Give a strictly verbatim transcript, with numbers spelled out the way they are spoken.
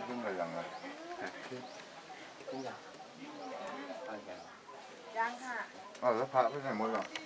ขึ้นกันยังไงขึ้นยังเอาอย่างยังค่ะอ๋อแล้วพระไปไหนหมดอ่ะพ